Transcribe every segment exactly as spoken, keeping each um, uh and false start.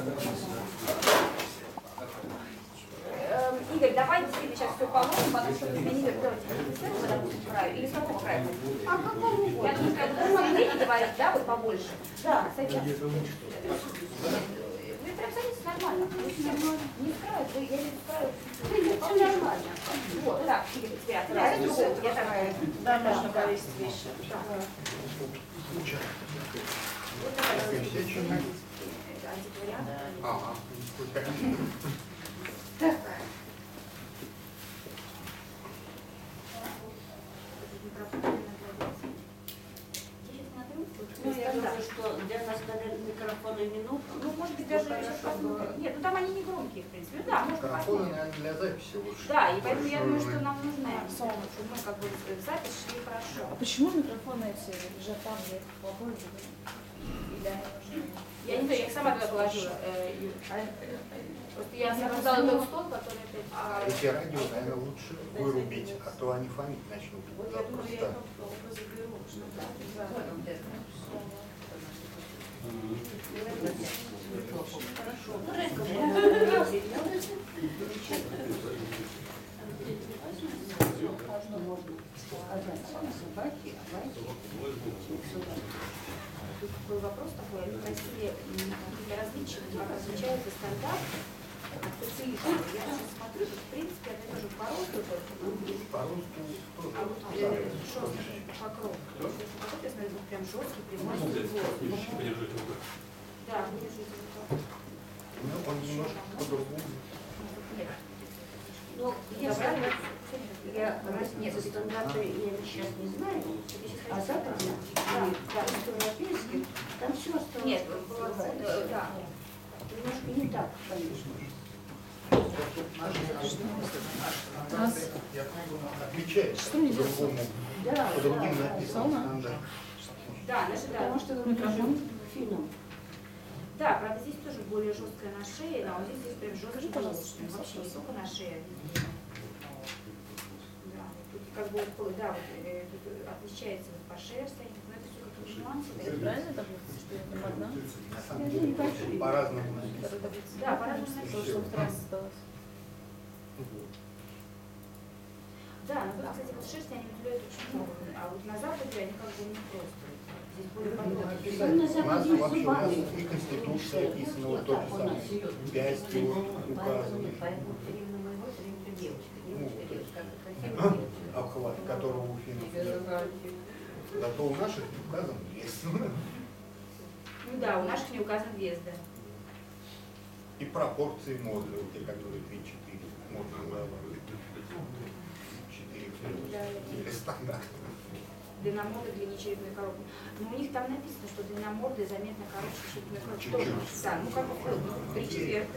Игорь, давай действительно сейчас все положим, потому что изменили, давайте, с краю или с какого края? А какого? Я думаю, что это посередине говорить, да, вот побольше? Да. Садись. Вы прям садитесь нормально. Не с краю, я не с краю. Все нормально. Вот, так, Игорь, теперь отправляй. Я такая. Да, можно повесить вещи. Вот такая антиквариант. Ага. Так. Ну, я думаю, что для нас, наверное, микрофоны минут. Ну, может быть, даже сейчас посмотрим. Нет, ну там они не громкие, в принципе. Ну, да, может Микрофоны, посмотрим. наверное, для записи лучше. Да, и поэтому я думаю, что нам нужно, ну, как бы запись шли хорошо. А почему микрофоны эти лежат там, где их положили? Или они нужны? Я не знаю, я их сама туда положила. Просто я создала тот стол, который опять... А эти радио, наверное, лучше вырубить, а то они фонить начнут. Вот Да, я думаю, я просто. их заберу. Хорошо. Тут такой вопрос такой, они просили какие-то различия, как различается стандарт от специалиста. Я сейчас смотрю, тут, в принципе, это тоже по-русски только. По-русски тоже. А вот жесткий покров. Покров, я смотрю, прям жесткий, прямой. Да, подержите рукав. Ну, он немножко по-другому. Нет. Ну, если я раз нет стандарта, я сейчас не знаю, а западных, да, европейских, там все осталось. Нет, э, да. Немножко не так, конечно. Отличается по-другому. Да, По другим да, написано стандарт. Да, наши, да. потому что микрофон финном. Да, правда, здесь тоже более жесткая на шее, а вот здесь, здесь прям жесткий, пожалуйста, вообще высоко на шее. Да, тут как бы, да, вот, э, тут отличается по шее стоит, но это все какие-то нюансы. Это правильно таблица, что это там одна? На самом деле, по-разному написано. Да, по-разному Потому что написано. в раз осталось. Да, но вот, кстати, вот шерсть они выделяют очень много, а вот на Западе они как бы не просто. Здесь более подробно. Он на У нас Западе вообще у нас зубами. и Конституция описана, вот тот же самый, пять указаны, обхват, которого у финнов нет. Зато у наших не указан вес. Ну да, у наших не указан вес, да. И пропорции модуля, те, которые три-четыре модуля. четыре стандарт. Длина морды, длиннее черепной коробки. Но у них там написано, что длина морды заметно короче черепной коробки. Тоже да, ну как бы три четверти.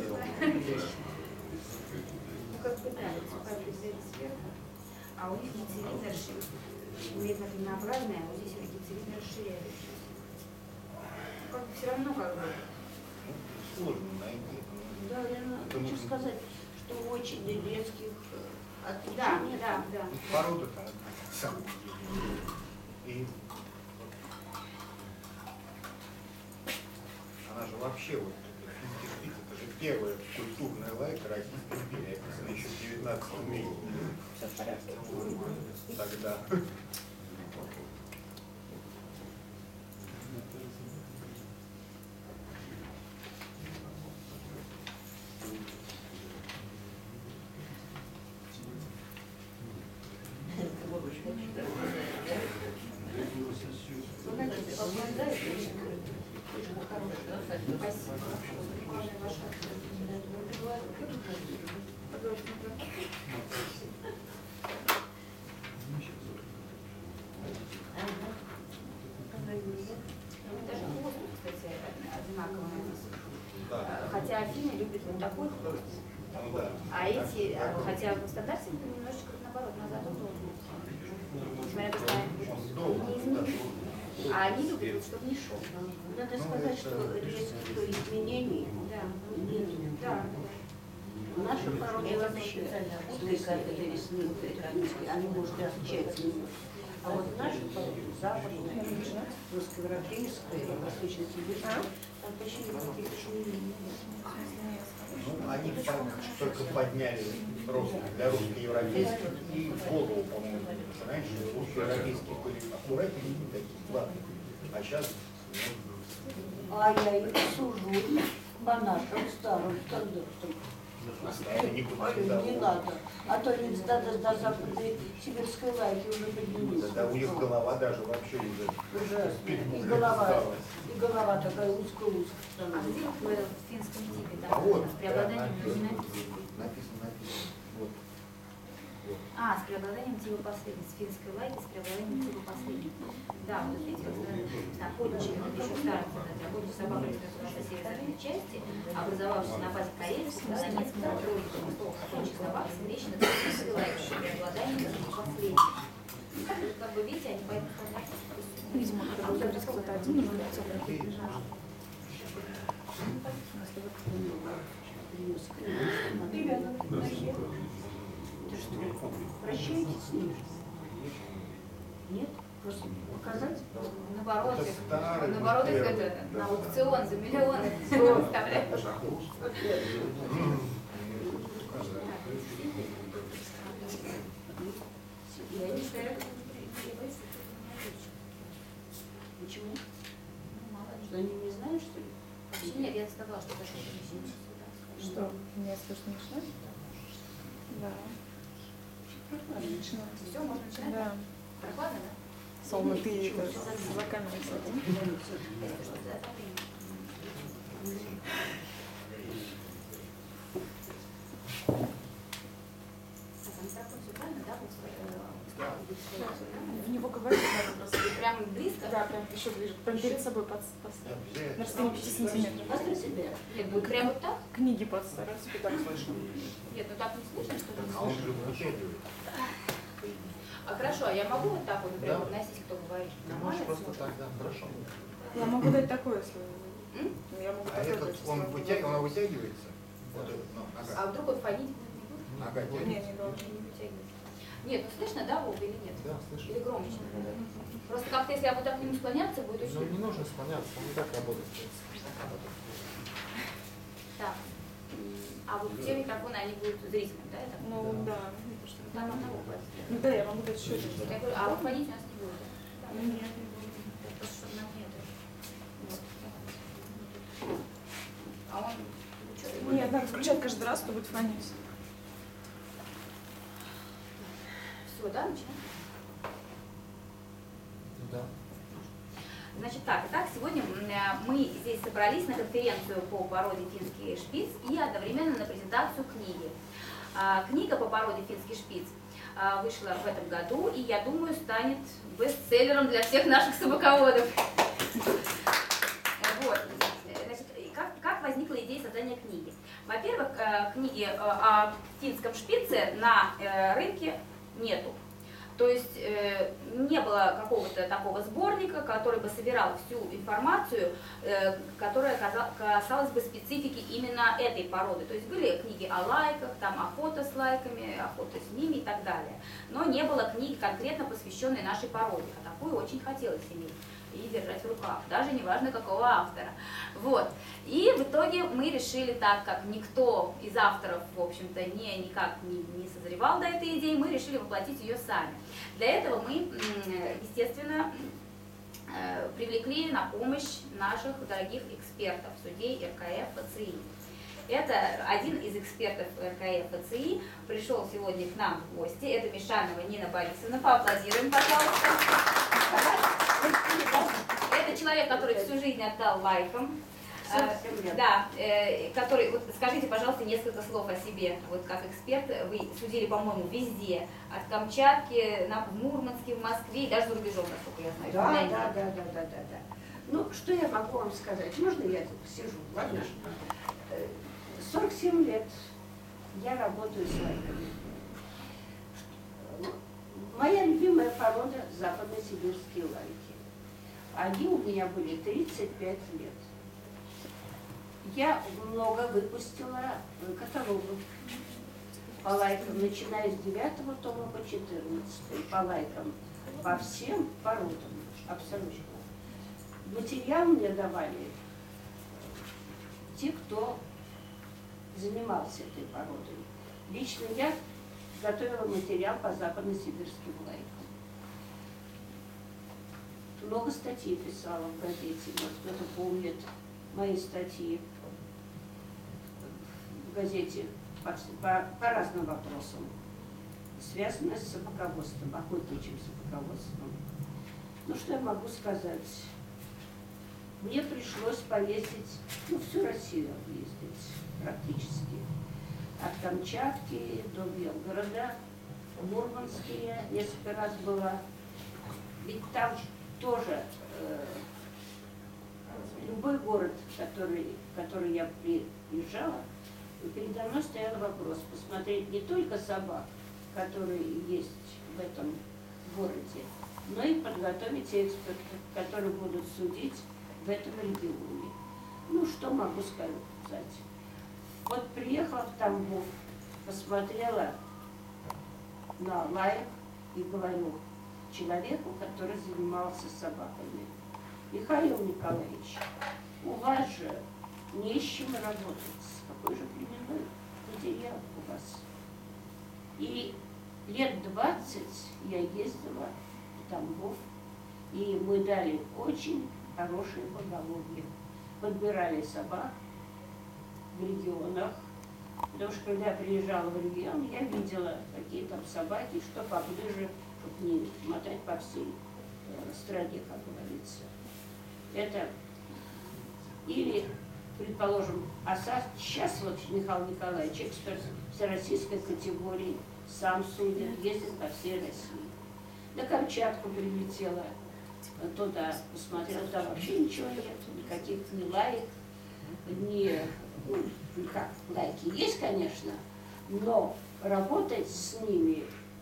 Ну как бы да, как бы сверху. А у них яйцевидная медно длиннообразная, а вот здесь яйцевидная расширяющая. Как бы все равно как бы. Сложно найти. Да, я хочу сказать, что очень резких Да, отличий. да, да. Порода-то самая. И она же вообще, вот, финский шпиц, это же первая культурная лайка Российской империи, описана еще в девятнадцатом веке. Все в порядке. Тогда. Даже хвост, кстати, одинаково написан. Хотя Афины любят вот такой хвост. Ну, да. А эти, хотя в стандарте это немножечко наоборот, назад удобно. Смотря какая не изменит. А они любят, чтобы не шел. Надо сказать, что резких изменений Да. нет. Да. Наши породы вообще узкие катеты ресницы, они, может, отличаются немного. А вот наши породы, западные, русско-европейская, восточно-сибирская, там почти никаких изменений нет. только подняли русских для русско-европейских и голову, по-моему. Раньше русско-европейские были аккуратненькие, такие платные, а сейчас А я их сужу по нашим старым стандартам. оставили никуда не Не дало. надо. А то ведь до, до западной сибирской лайки уже поднялись. Да, у них голова даже вообще уже Уже спит- и голова, осталась. и голова такая узкая-узкая А становится. где он говорил в финском типе, А да, вот, с да, преобладанием написано, номинатива? написано, написано. Вот. Вот. А, с преобладанием типа последней, с финской лайки, с преобладанием типа последней. Да, вот видите, вот, на охотничьи, вот еще старые солдаты, охотничьи собаки, которые на северо-западной части, образовавшись на базе корейцев, на Донецком округе, охотничьих собак, встречены с финской лайкой, с преобладанием типа последней. Как бы видите, они поэтому формально. Видимо, когда будет говорить кто-то один, нужно лицо прикрыть. Ребята, ты что, прощаетесь с ним? Нет? Просто показать? Наоборот, Это их- старый, наоборот, их первый, это, да. на аукцион за миллионы выставляют. Я не знаю. Почему? Что они не знают, что ли? Вообще нет, я сказала, что это что-то Что? Меня слышно мешать? Да. Отлично. Все, можно начинать? Да. Прохладно, да? Словно ты это за камерой садишь. Если что, за отопление. А там микрофон всё правильно, да? Вот, В него говорить надо просто. э, Прям близко? Да, прям еще ближе. Прям перед собой под, поставь. Взять. На расстоянии пяти сантиметров. Возле себя. Нет, будет прям вот так? Книги подставь, тебе так слышно. Нет, ну так не слышно, что ли? А он же вытягивает. А хорошо, а я могу вот так вот, например, Да. вот носить, кто говорит? Ты Нормально можешь просто сможешь? так, да, хорошо. Я могу дать такое, если... М? Я могу А такое этот, дать, если он могу. вытягивается, она вытягивается? Вот этот, ну, А нога. вдруг он фонить будет, не будет? Нога Не, тянется. не должен. Не вытягивается. Нет, ну слышно, да, Вов, или нет? Да, слышу. Или громче? Просто как-то, если я буду так к нему склоняться, будет Ну, очень... не нужно склоняться, он и так работает. Так. М, А вот те микрофоны, они будут зрительными, да? Это? Ну, Да. да. потому что- Там одного хватит. Ну да, я могу дать еще один. Я говорю, а вот фонить у нас не будет, да? Нет, не буду. Просто чтобы нам нет. Вот. А он... что, Нет, надо включать каждый раз, чтобы будет фонить. Все, да, начинаем? Да. Значит так, итак, сегодня м, э, мы здесь собрались на конференцию по породе финский шпиц и одновременно на презентацию книги. А, Книга по породе финский шпиц а, вышла в этом году и, я думаю, станет бестселлером для всех наших собаководов. Вот. Значит, и как, как возникла идея создания книги? Во-первых, э, книги э, о финском шпице на э, рынке нету. То есть э, не было какого-то такого сборника, который бы собирал всю информацию, э, которая каза- касалась бы специфики именно этой породы. То есть были книги о лайках, там охота с лайками, охота с ними и так далее. Но не было книги конкретно посвященной нашей породе, а такую очень хотелось иметь и держать в руках, даже не важно какого автора. Вот. И в итоге мы решили, так как никто из авторов, в общем-то, не, никак не, не созревал до этой идеи, мы решили воплотить ее сами. Для этого мы, м, естественно, э, привлекли на помощь наших дорогих экспертов, судей эр ка эф эф цэ и. Это один из экспертов эр ка эф эф цэ и пришел сегодня к нам в гости. Это Мишанова Нина Борисовна. Поаплодируем, пожалуйста. Это человек, который всю жизнь отдал лайкам. А, да, э, который, вот скажите, пожалуйста, несколько слов о себе. Вот как эксперт, вы судили, по-моему, везде. От Камчатки, на, в Мурманске, в Москве и даже за рубежом, насколько я знаю. Да, Финляндии. да, да, да, да, да, да. Ну, что я могу вам сказать? Можно я тут посижу? Ладно? Э, сорок семь лет я работаю с лайками. Моя любимая порода – западно-сибирские лайки. Они у меня были тридцать пять лет. Я много выпустила каталогов по лайкам, начиная с девятого тома по четырнадцатый, по лайкам, по всем породам, абсолютно. Материал мне давали те, кто занимался этой породой. Лично я готовила материал по западно-сибирским лайкам. Много статей писала в газете, вот кто-то помнит мои статьи в газете по, по, по разным вопросам, связанные с собаководством, охотничьим собаководством. Ну, что я могу сказать? Мне пришлось поездить, ну, всю Россию объездить практически. От Камчатки до Белгорода, в Мурманске я несколько раз была. Ведь там тоже э, любой город, который, в который я приезжала, передо мной стоял вопрос посмотреть не только собак, которые есть в этом городе, но и подготовить экспертов, которые будут судить в этом регионе. Ну, что могу сказать? Вот приехала в Тамбов, посмотрела на лаек и говорю человеку, который занимался собаками: Михаил Николаевич, у вас же не с чем работать. Какой же племенной материал у вас? И лет двадцать я ездила в Тамбов, и мы дали очень хорошие поголовья. Подбирали собак в регионах, потому что когда я приезжала в регион, я видела, какие там собаки, что поближе, чтобы не мотать по всей э, стране, как говорится. Это или, предположим, а сейчас вот Михаил Николаевич, эксперт всероссийской категории, сам судит, ездит по всей России. На Камчатку прилетела, туда посмотрела, там вообще ничего нет, никаких ни лаек, ни, ну, как, лайки есть, конечно, но работать с ними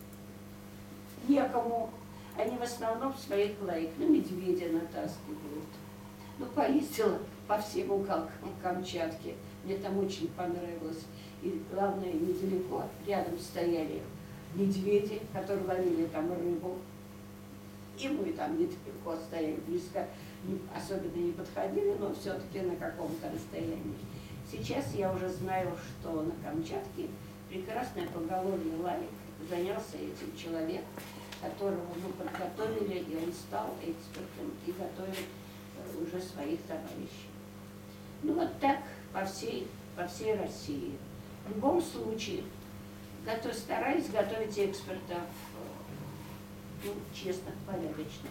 некому. Они в основном своих лаек, ну, медведя натаскивают. Ну, поездила по всем уголкам Камчатки, мне там очень понравилось. И главное, недалеко, рядом стояли медведи, которые ловили там рыбу. И мы там недалеко стояли, близко, особенно не подходили, но все-таки на каком-то расстоянии. Сейчас я уже знаю, что на Камчатке прекрасное поголовье лаек, занялся этим человек, которого мы подготовили, и он стал экспертом и готовит уже своих товарищей. Ну вот так по всей, по всей России. В любом случае, готов, стараюсь готовить экспертов, ну, честных, порядочных.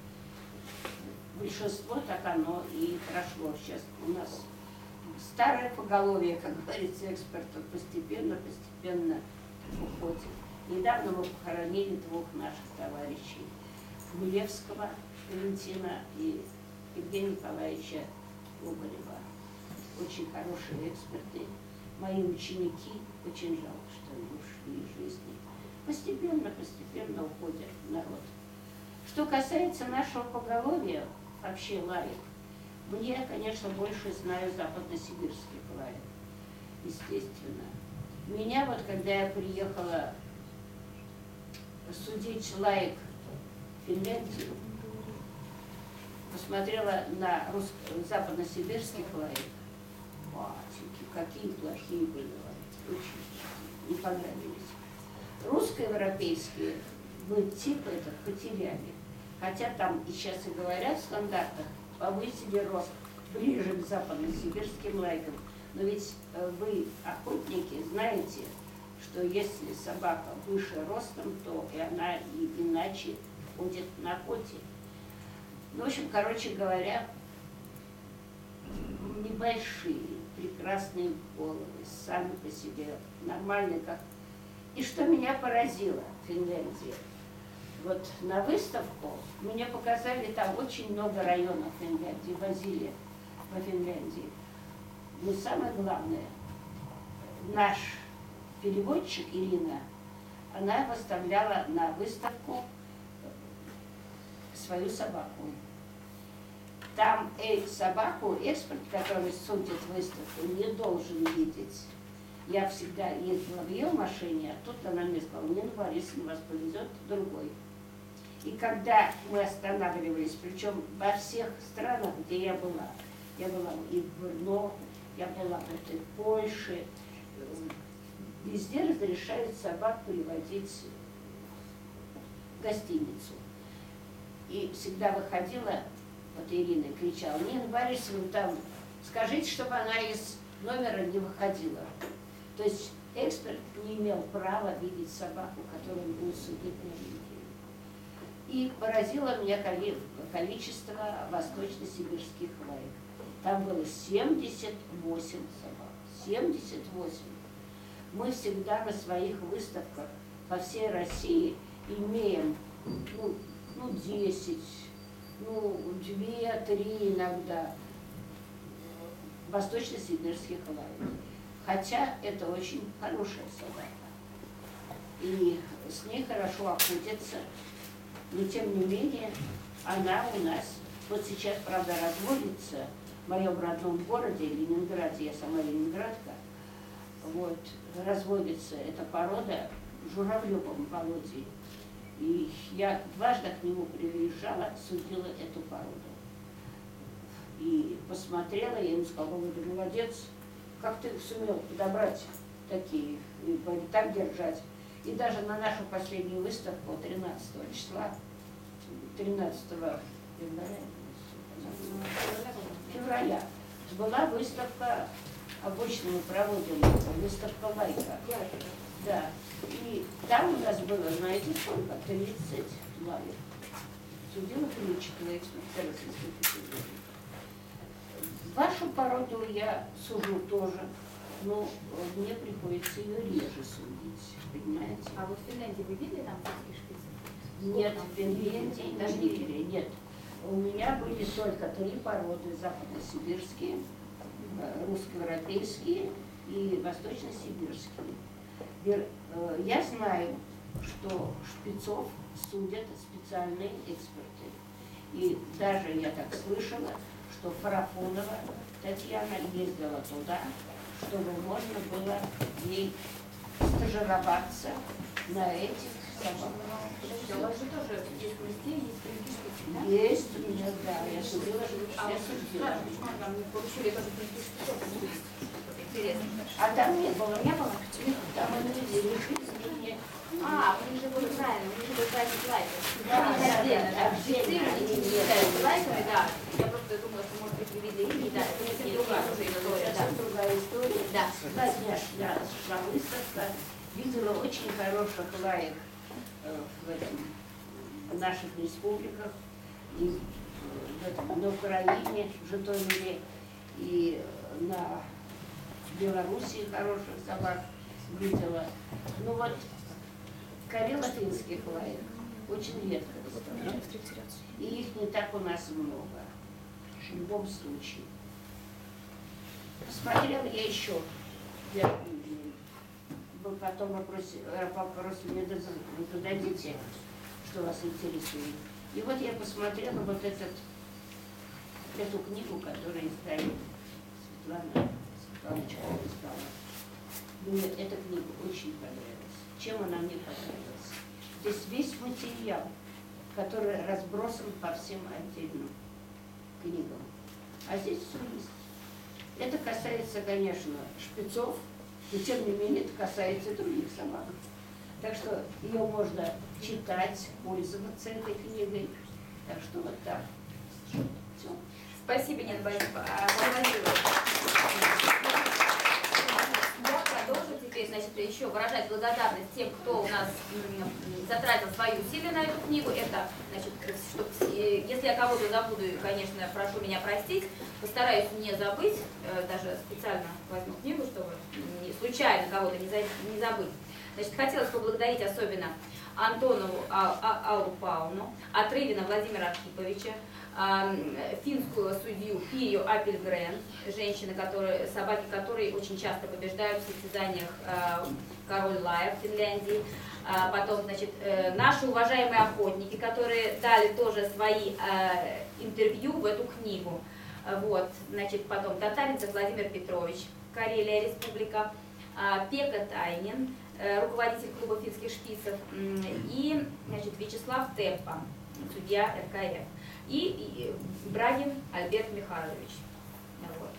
Большинство так оно и прошло. Сейчас у нас старое поголовье, как говорится, экспертов постепенно, постепенно уходит. Недавно мы похоронили двух наших товарищей, Гулевского Валентина и Евгения Николаевича Губарева. Очень хорошие эксперты, мои ученики. Очень жалко, что они ушли из жизни. Постепенно, постепенно уходит народ. Что касается нашего поголовья, вообще лаек, мне, конечно, больше знаю западно-сибирских лаек, естественно. Меня вот, когда я приехала судить лаек в Финляндию, посмотрела на западно-сибирских лаек, батюшки, какие плохие были лаек, очень не понравились. Русско-европейские мы типа это потеряли, хотя там и сейчас и говорят в стандартах, повысили рост ближе к западно-сибирским лайкам. Но ведь вы, охотники, знаете, что если собака выше ростом, то и она и иначе ходит на охоте. Ну, в общем, короче говоря, небольшие, прекрасные головы, сами по себе, нормальные, как... И что меня поразило в Финляндии, вот на выставку мне показали, там очень много районов Финляндии, возили по Финляндии. Но самое главное, наш переводчик Ирина, она выставляла на выставку свою собаку. Там э, собаку эксперт, который судит выставку, не должен видеть. Я всегда ездила в ее машине, а тут она мне сказала: мне, ну, если вас повезет, другой. И когда мы останавливались, причем во всех странах, где я была, я была и в Брно, я была в этой Польше, везде разрешают собак приводить в гостиницу. И всегда выходила, вот Ирина кричала: Нина Борисовна, там, скажите, чтобы она из номера не выходила. То есть эксперт не имел права видеть собаку, которую он будет судить на неделю. И поразило меня количество восточно-сибирских лаек. Там было семьдесят восемь собак. семьдесят восемь. Мы всегда на своих выставках по всей России имеем ну, ну десять, ну две, три иногда восточно-сибирских лаек. Хотя это очень хорошая собака. И с ней хорошо охотятся. Но тем не менее, она у нас, вот сейчас, правда, разводится в моем родном городе, Ленинграде, я сама ленинградка, вот, разводится эта порода Журавлевым Володей. И я дважды к нему приезжала, судила эту породу. И посмотрела, я ему сказала: ты молодец, как ты сумел подобрать такие, и так держать. И даже на нашу последнюю выставку тринадцатого числа, тринадцатого февраля, была выставка, обычно мы проводим выставка лайка. Да. И там у нас было, знаете, сколько? тридцать лаек. Судила Ключикова, экспертиза Санкт-Петербурга. Вашу породу я сужу тоже, но мне приходится ее реже судить, понимаете? А вот в Финляндии вы видели там финские шпицы? Нет, в Финляндии даже не видели, нет. У меня были только три породы: западно-сибирские, русско-европейские и восточно-сибирские. Я знаю, что шпицов судят специальные эксперты. И даже я так слышала, что Фарафонова Татьяна ездила туда, чтобы можно было ей стажироваться на этих собаках. У вас же тоже есть листей, есть финские шпицы, да? Есть у меня, да, я судила, А я вот судила. нам не поручили тоже финских шпицов. Интересно. А там не было, Не было? там они не шпицы. А, у них же были правильно, у них же был праздник лайков. Да, У них да, отдельно, да, да. отдельно, Шпицы, они они не считаются были. лайками, да. Я просто думала, что, может быть, вы видели их, да, это совсем другая уже история, да. Совсем другая история. Да. Два дня шла, шла выставка, видела очень хороших лаек э, в, этом, в наших республиках, и в этом, на Украине, в Житомире, и на Белоруссии хороших собак видела. Ну вот, карело-финских лаек очень редко достаточно. И их не так у нас много. В любом случае. Посмотрела я еще. Я, был потом вопрос, вопрос мне зададите, что вас интересует. И вот я посмотрела вот этот, эту книгу, которую издали Светлана Светланочка издала. Мне эта книга очень понравилась. Чем она мне понравилась? Здесь весь материал, который разбросан по всем отдельным книгам. А здесь все есть. Это касается, конечно, шпицов, но тем не менее это касается и других собак. Так что ее можно читать, пользоваться этой книгой. Так что вот так. Все. Спасибо, Нина Борисовна. Благодарю. Я продолжу теперь, значит, еще выражать благодарность тем, кто у нас затратил свои усилия на эту книгу. Это, значит, чтоб, если я кого-то забуду, конечно, прошу меня простить, постараюсь не забыть, даже специально возьму книгу, чтобы случайно кого-то не забыть. Значит, хотелось поблагодарить особенно Антонову Аллу-Пауну, Отрывина Владимира Архиповича, финскую судью Пирью Апельгрен, женщины, которые, собаки, которые очень часто побеждают в состязаниях король лаев в Финляндии. Потом, значит, наши уважаемые охотники, которые дали тоже свои интервью в эту книгу. Вот, значит, потом Татаринцев Владимир Петрович, Карелия Республика, Пека Тайнин, руководитель клуба финских шпицев, и, значит, Вячеслав Теппа, судья эр ка эф, и, и Брагин Альберт Михайлович. Вот.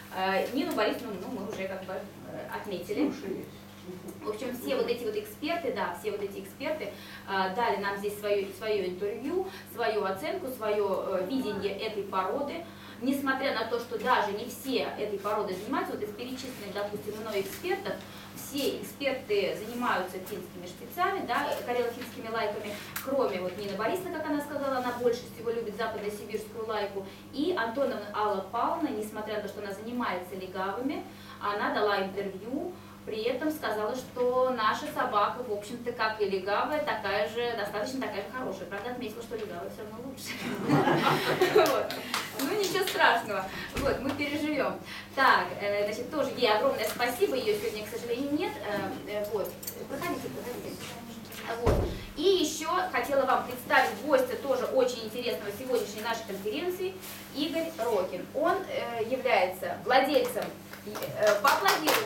Э, Нину Борисовну, ну, мы уже как бы э, отметили. В общем, все вот эти вот эксперты, да, все вот эти эксперты э, дали нам здесь свое, свое интервью, свою оценку, свое э, видение этой породы. Несмотря на то, что даже не все этой породой занимаются, вот из перечисленных, допустим, мной экспертов, все эксперты занимаются финскими шпицами, да, карело-финскими лайками, кроме вот Нины Борисовны, как она сказала, она больше всего любит западно-сибирскую лайку, и Антоновна Алла Павловна, несмотря на то, что она занимается легавыми, она дала интервью, при этом сказала, что наша собака, в общем-то, как и легавая, такая же, достаточно такая же хорошая. Правда, отметила, что легавая все равно лучше. Ну, ничего страшного. Вот, мы переживем. Так, значит, тоже ей огромное спасибо. Ее сегодня, к сожалению, нет. Вот, проходите, проходите. Вот. И еще хотела вам представить гостя тоже очень интересного сегодняшней нашей конференции, Игорь Рокин. Он э, является владельцем, э, поаплодируем,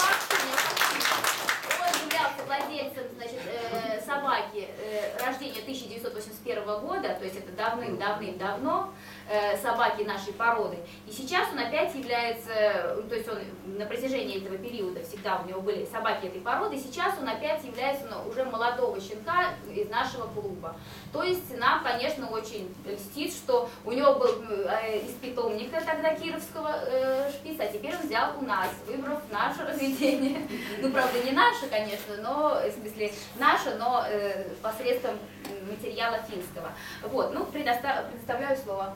он являлся владельцем, значит, э, собаки э, рождения тысяча девятьсот восемьдесят первого года, то есть это давным-давным-давно, э, собаки нашей породы. И сейчас он опять является, то есть он на протяжении этого периода всегда у него были собаки этой породы, сейчас он опять является ну, уже молодого щенка из нашего клуба. То есть нам, конечно, очень льстит, что у него был э, из питомника тогда кировского э, шпица, а теперь он взял у нас, выбрав наше разведение. Ну, правда, не наше, конечно, но, в смысле, наше, но э, посредством материала финского. Вот, ну, предостав... предоставляю слово.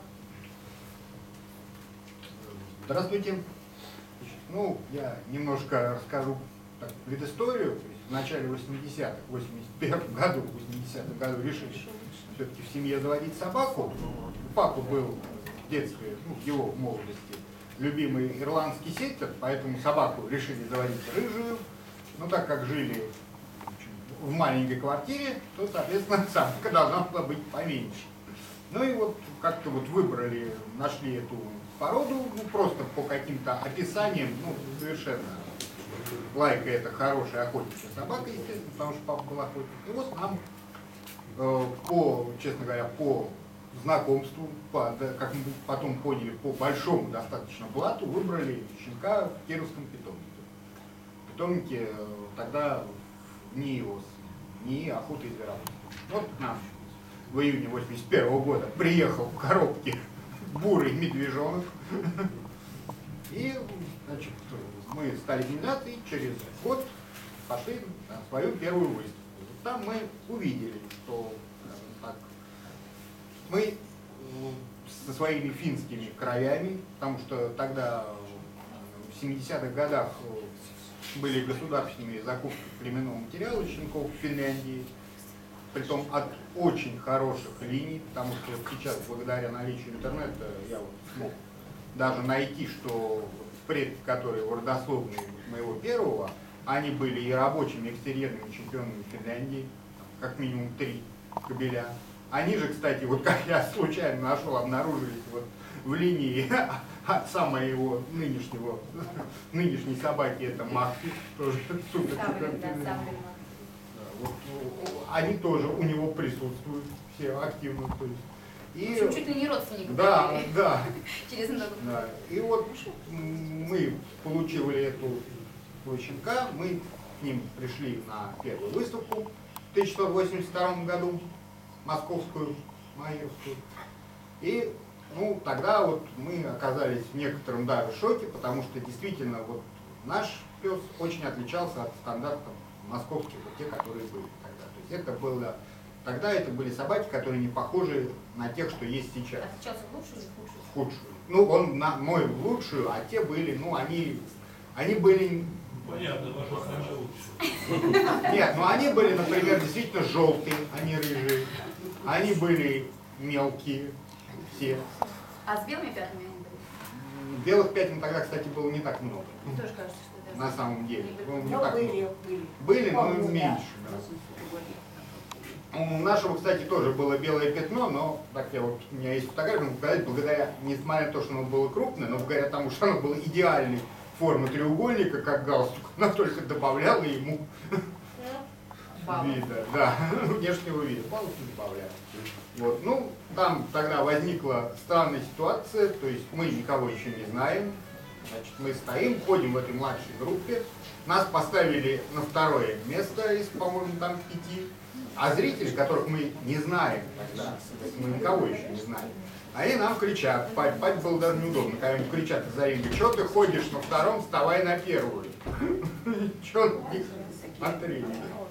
Здравствуйте. Ну, я немножко расскажу так, предысторию. В начале восьмидесятых, в восемьдесят первом году, в восьмидесятом году решили все-таки в семье заводить собаку. У папы был в детстве, ну, в его молодости, любимый ирландский сеттер, поэтому собаку решили заводить рыжую. Но так как жили в маленькой квартире, то, соответственно, собака должна была быть поменьше. Ну и вот как-то вот выбрали, нашли эту породу, ну, просто по каким-то описаниям, ну, совершенно. Лайка — это хорошая охотничья собака, естественно, потому что папа был охотник. И вот нам, э, по, честно говоря, по знакомству, по, да, как мы потом поняли, по большому достаточно блату, выбрали щенка в кировском питомнике. В питомнике э, тогда НИИ ОС, НИИ охоты и звероводства. Вот к нам в июне восемьдесят первого года приехал в коробке бурый медвежонок. И, значит, мы стали гнездаться и через год пошли на свою первую выставку. Там мы увидели, что, скажем так, мы со своими финскими краями, потому что тогда в семидесятых годах были государственные закупки племенного материала щенков в Финляндии, притом от очень хороших линий, потому что сейчас, благодаря наличию интернета, я вот смог даже найти, что предки, которые в родословной моего первого, они были и рабочими экстерьерными чемпионами Финляндии, как минимум три кобеля. Они же, кстати, вот как я случайно нашел, обнаружились вот в линии отца моего нынешнего, нынешней собаки, это Махти, тоже супер. Вот, они тоже у него присутствуют, все активно. То есть. И, в общем, чуть ли не родственник. Да, да. Через много. Да. И вот мы получили эту щенка, мы к ним пришли на первую выставку в тысяча девятьсот восемьдесят втором году, московскую, майерскую. И ну, тогда вот мы оказались в некотором даже шоке, потому что действительно вот наш пес очень отличался от стандартов московских, вот те, которые были тогда. То есть это было, тогда это были собаки, которые не похожи на тех, что есть сейчас. А сейчас в лучшую или в худшую? В худшую. Ну, он на мой в лучшую, а те были, ну, они, они были... Понятно, ваша самая лучшая. Нет, ну они были, например, действительно желтые, а не рыжие. Они были мелкие, все. А с белыми пятнами они были? Белых пятен тогда, кстати, было не так много. Мне тоже кажется, что да. На самом деле. Ну, не Но так были, много. были. Были, но Помню, да. меньше. Да. У нашего, кстати, тоже было белое пятно, но, так я вот, у меня есть фотография, могу сказать, благодаря, несмотря на то, что оно было крупное, но благодаря тому, что оно было идеальной формы треугольника, как галстук, она только добавляла ему вида, да, внешнего вида, баллов не добавляла. Вот. Ну, там тогда возникла странная ситуация, то есть мы никого еще не знаем, Значит, мы стоим, ходим в этой младшей группе, нас поставили на второе место из, по-моему, там пяти, а зрители, которых мы не знаем тогда, то есть мы никого еще не знали, они нам кричат, пать, пать было даже неудобно, когда им кричат из-за ринга: что ты ходишь на втором, вставай на первую. Че на них смотрели.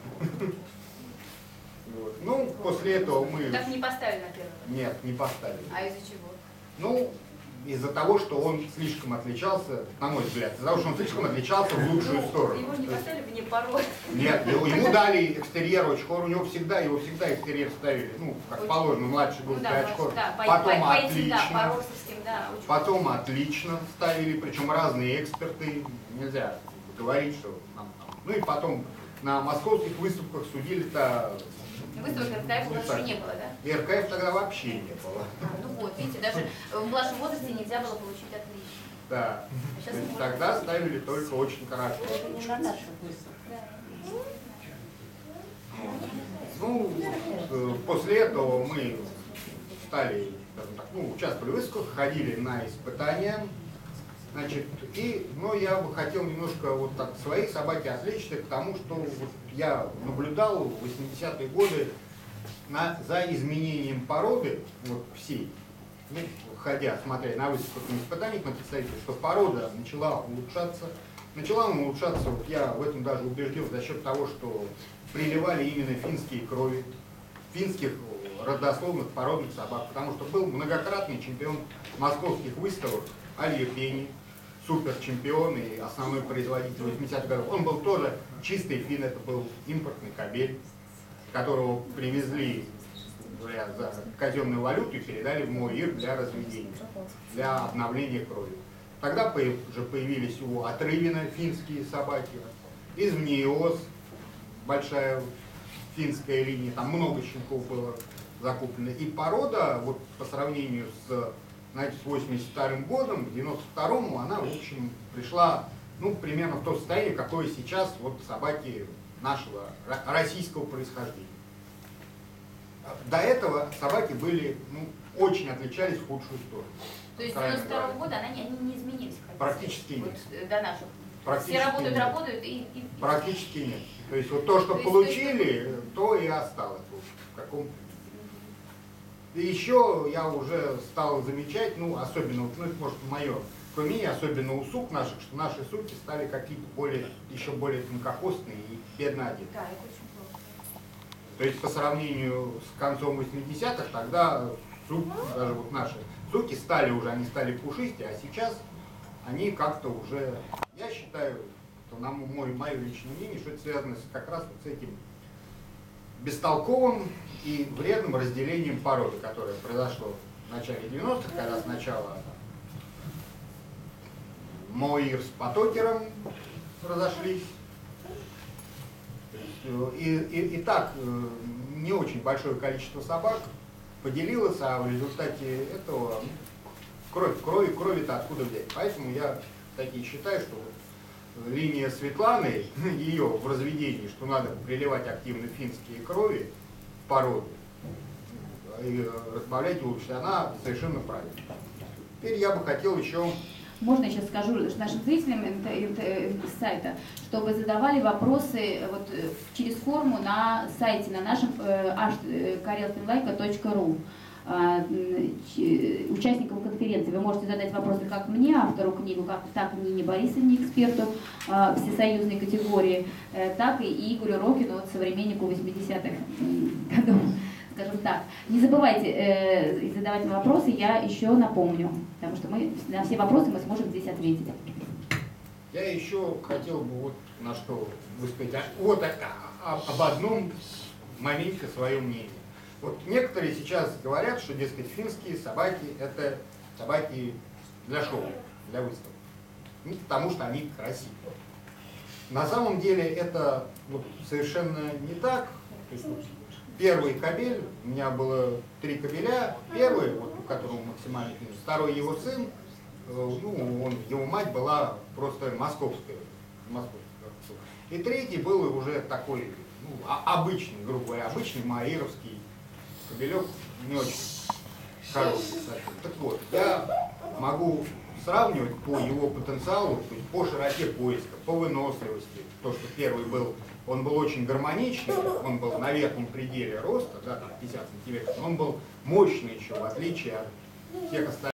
Вот. Ну, после этого мы... Так не поставили на первое? Нет, не поставили. А из-за чего? Ну, из-за того, что он слишком отличался, на мой взгляд, из-за того, что он слишком отличался в лучшую сторону. Его не То есть- поставили вне пород. Нет, ему, ему дали экстерьер очкор, у него всегда, его всегда экстерьер ставили, ну, как Очень. положено, младший Ну группе да, очкор. да, по, Потом по, по этим, да, отлично, по роксовским, да, очень. потом отлично ставили, причем разные эксперты, нельзя говорить, что нам там. Ну и потом на московских выставках судили-то. Выставок эр ка эф у нас еще не было, да? И эр ка эф тогда вообще не было. А, ну вот, видите, даже в младшем возрасте нельзя было получить отлично. Да. А сейчас То есть можно. тогда ставили только очень хорошо. Это не на наших выставках. Ну, э, после этого мы стали, скажем так, ну, участвовали в выставках, ходили на испытания. Значит, и, ну, я бы хотел немножко вот так свои собаки отвлечься к тому, что вот я наблюдал в восьмидесятые годы на, за изменением породы, вот всей, ну, ходя, смотря на выставках на испытаниях, на представителей, что порода начала улучшаться. Начала она улучшаться, вот я в этом даже убежден, за счет того, что приливали именно финские крови, финских родословных породных собак, потому что был многократный чемпион московских выставок Алья Пени, суперчемпион и основной производитель восьмидесятых годов. Он был тоже чистый фин, это был импортный кобель, которого привезли, говоря, за казенную валюту и передали в МОИР для разведения, для обновления крови. Тогда уже появились у Отрывина финские собаки, из ВНИОС большая финская линия, там много щенков было закуплено. И порода, вот по сравнению с, знаете, с восемьдесят вторым годом, к девяносто второму, она, в общем, пришла, ну, примерно в то состояние, какое сейчас вот собаки нашего российского происхождения. До этого собаки были, ну, очень отличались в худшую сторону. То есть с девяносто второго года она не, они не изменились? Практически нет. Вот, э, до наших. Практически Все работают, нет. работают и... и... Практически нет. То есть вот то, что То есть, получили, то и осталось вот в каком-то. И еще я уже стал замечать, ну, особенно, ну, это может мое мнение, особенно у сук наших, что наши суки стали какие-то более, еще более тонкохвостные и бедно одеты. Да, это очень плохо. То есть по сравнению с концом восьмидесятых, тогда сук, даже вот наши суки стали уже, они стали пушистее, а сейчас они как-то уже, я считаю, что на мой, мое личное мнение, что это связано с, как раз вот с этим бестолковым и вредным разделением породы, которое произошло в начале девяностых, когда сначала МОИР с Потокером разошлись. И, и, и так не очень большое количество собак поделилось, а в результате этого кровь, крови, крови-то откуда взять. Поэтому я таки считаю, что линия Светланы, ее в разведении, что надо приливать активно финские крови в породу и разбавлять лучше, она совершенно правильная. Теперь я бы хотел еще... Можно я сейчас скажу нашим зрителям с сайта, чтобы задавали вопросы вот, через форму на сайте, на нашем карел финлайка точка ру. Участникам конференции вы можете задать вопросы как мне, автору книги, как, так и Нине Борисовне, эксперту э, всесоюзной категории, э, так и Игорю Рокину, вот, современнику восьмидесятых годов, скажем так. Не забывайте э, задавать вопросы, я еще напомню, потому что мы на все вопросы мы сможем здесь ответить. Я еще хотел бы вот на что высказать, вот об одном моменте свое мнение. Вот некоторые сейчас говорят, что, дескать, финские собаки – это собаки для шоу, для выставок, ну, потому что они красивые. На самом деле это вот совершенно не так. То есть, вот, первый кобель, у меня было три кобеля, первый, вот, у которого максимальный финиш, второй его сын, ну, он, его мать была просто московская, московская. И третий был уже такой, ну, обычный, грубо говоря, обычный маировский кобелек, не очень хороший. Так вот, я могу сравнивать по его потенциалу, то есть по широте поиска, по выносливости. То, что первый был, он был очень гармоничный, он был на верхнем пределе роста, да, там пятьдесят сантиметров, но он был мощный еще, в отличие от всех остальных.